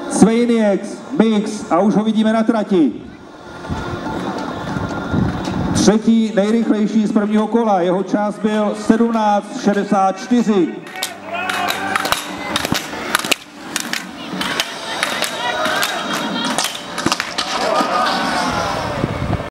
Svejnieks, mix a už ho vidíme na trati. Třetí nejrychlejší z prvního kola, jeho čas byl 17:64.